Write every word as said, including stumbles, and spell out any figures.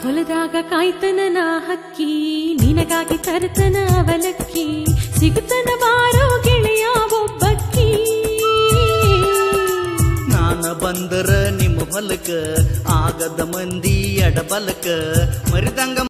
ಹೊಲದಾಗ ಕಾಯ್ತನ ನಾ ಹಕ್ಕಿ ನಿನಗಾಗಿ ತರ್ತನ ಅವಲಕ್ಕಿ ಸಿಗುತ್ತನ ಬಾರೋ ಗೆಳೆಯ ಒಬ್ಬಕ್ಕಿ ನಾನ ಬಂದರ ನಿಮ್ಮ ಹೊಲಕ ಆಗದ ಮಂದಿ ಎಡಬಲಕ ಮರಿದಂಗ